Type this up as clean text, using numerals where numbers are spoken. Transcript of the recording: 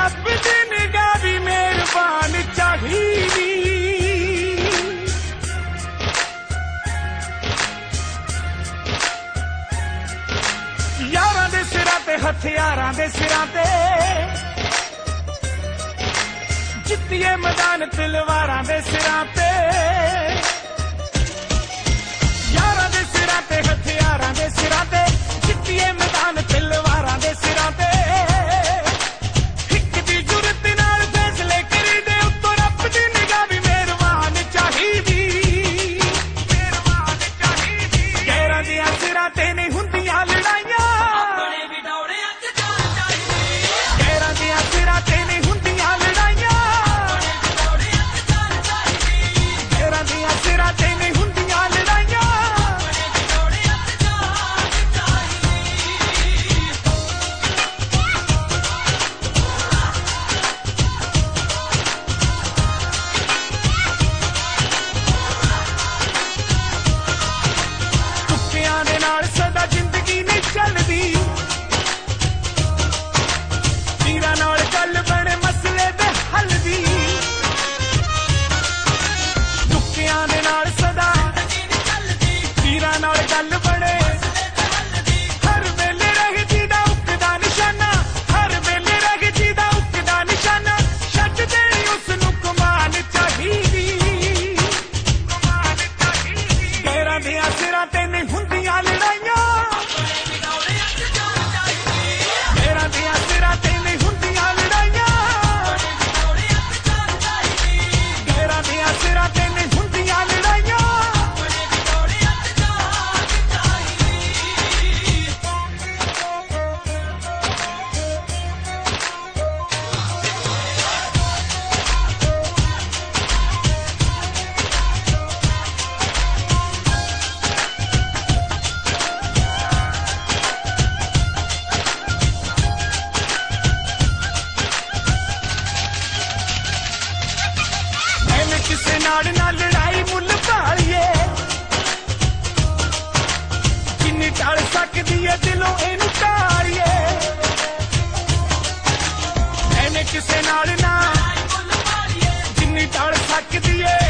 रब दी निगाह भी मेहरबान चाहिदी। यारां दे सिरां ते हथियारां दे सिरां ते जित्तिए मैदान तलवारां दे सिरां ते। यारां दे सिरां ते हथियारां दे सिरां ते जित्तिए मैदान तलवारां दे सिरां ते। हिक दी जुरत नाल फैसले करी दे उत्तों रब दी निगाह भी मेहरबान चाहिदी। मेहरबान चाहिदी। गैरां दियां सिरां ते नहीं हुंदियां लड़ाइयां, गैरां दियां सिरां ते नहीं हुंदियां लड़ाइयां, गैरां दियां सिरां ते नहीं हुंदियां लड़ाइयां। तुक्कियां दे नाल सदा जिंदगी नहीं चलदी, तीरां नाल गल बने मसले दे हल दी। तुक्कियां दे नाल सदा तीरां नाल गल बने, हर वेले रह जीदा उकदा निशाना, हर वेले रह जीदा उकदा निशाना। छड्ड दे उसनूं कमान चाहिदी, कमान चाहिदी। गैरां दियां सिरां ते नहीं हुंदियां लड़ाइयां, गैरां दियां सिरां ते नहीं हुंदियां लड़ाइयां, गैरां दियां सिरां ते नहीं हुंदियां लड़ाइयां। ਐਵੇਂ ਕਿਸੇ ਨਾਲ ਨਾ ਲੜਾਈ ਮੁੱਲ ਭਾਲੀਏ, ਜਿੰਨੀ ਟਾਲ ਸਕਦੀ ਏ ਦਿਲੋਂ ਇਹਨੂੰ ਟਾਲੀਏ। ਐਵੇਂ ਕਿਸੇ ਨਾਲ ਨਾ ਜਿੰਨੀ ਟਾਲ ਸਕਦੀ ਏ